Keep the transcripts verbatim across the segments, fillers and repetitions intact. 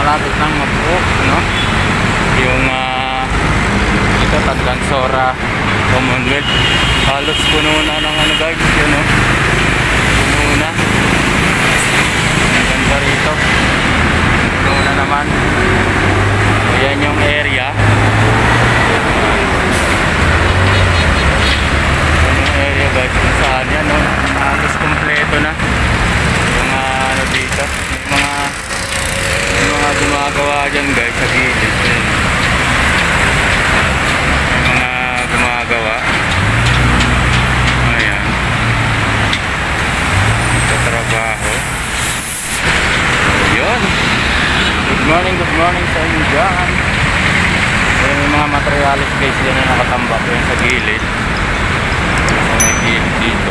malapit nang mag-book, no? Yung uh, ito, Tandansora Commonwealth. Halos puno na ng ano guys, yun no? Puno na. Ang ganda rito. Puno na naman. Ayan yung area. Ayan yung area guys, kung saan yan, no? Halos kompleto na yung uh, ano dito. May mga may mga gumagawa dyan guys sa gilid. May mga gumagawa. Ayan, sa trabaho. Yun. Good morning, good morning sa inyo dyan. Ayan, may mga materialis guys yan na nakatambak yun sa gilid. Sa may gilid dito.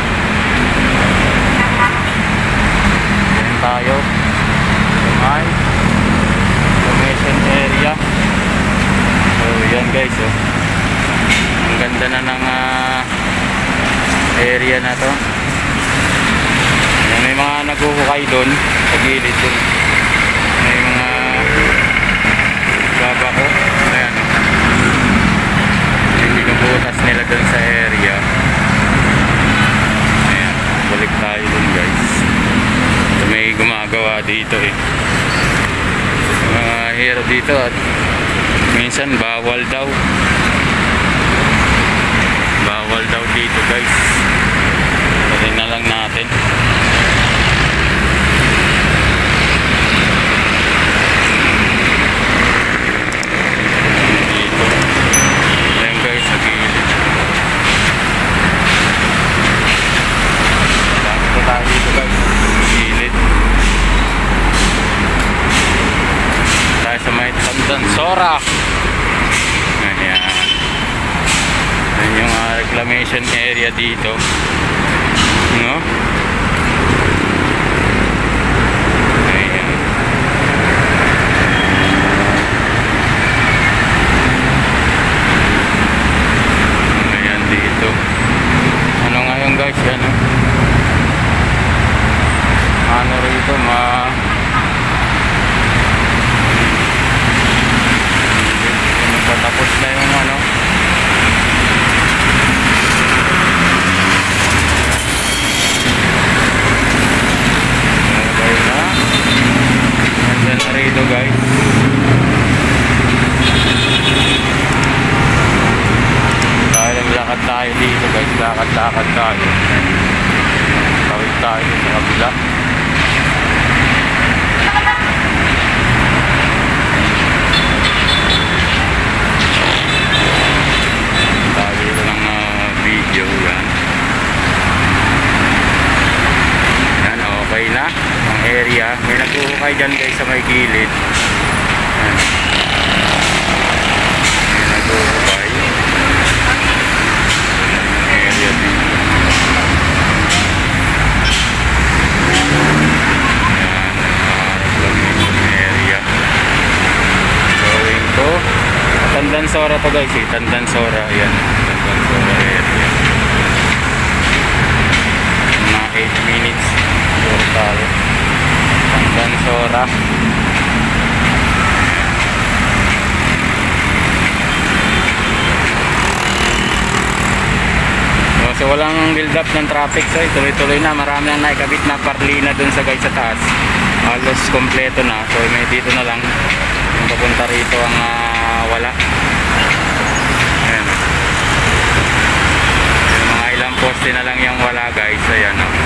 Ayan tayo sa may commission area. So yan guys, oh. Ang ganda na ng uh, area na to. Ayan, may mga naghuhukay doon sa gilid doon. May mga baba ko. Ayan, oh. Yung binubutas nila doon sa area. Ayan, balik tayo doon guys. So, may gumagawa dito eh. Mga hero dito at minsan bawal daw. Bawal daw dito guys. Pwede na lang natin. Dito. Ayan guys, sa gilid. Dami ko tayo dito guys. Gilid. Tayo sa may Tandansora. Ayan. Ayan yung uh, reclamation area dito, no? Ayan. Ayan dito. Ano ngayon guys, yan, no? Ano rito, ma patapos na yung ano. Okay na. Nandiyan na rito guys. Tayo lakad tayo dito guys. Lakad-lakad tayo. Tawid tayo sa kabila. Okay na ang area. May naghuhukay dyan guys sa may gilid. Ayan. May naghuhukay ang area dito. Ayan, reclamation area going to Tandansora to guys eh. Tandansora. Ayan, Tandansora area. Mga eight minutes tayo. Tandansora. So, so walang build up ng traffic, so tuloy-tuloy na. Marami nang naikabit na parlina dun sa guys sa taas. Halos kompleto na. So may dito na lang yung papunta rito ang uh, wala. Ayan. Yung mga ilang poste na lang yung wala guys. Ayan, oh.